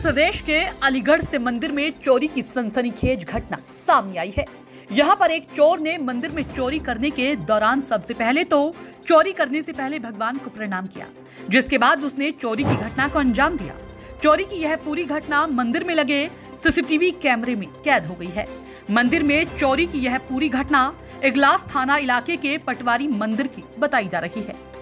प्रदेश के अलीगढ़ से मंदिर में चोरी की सनसनीखेज घटना सामने आई है। यहाँ पर एक चोर ने मंदिर में चोरी करने के दौरान सबसे पहले तो चोरी करने से पहले भगवान को प्रणाम किया, जिसके बाद उसने चोरी की घटना को अंजाम दिया। चोरी की यह पूरी घटना मंदिर में लगे सीसीटीवी कैमरे में कैद हो गई है। मंदिर में चोरी की यह पूरी घटना इगलास थाना इलाके के पटवारी मंदिर की बताई जा रही है।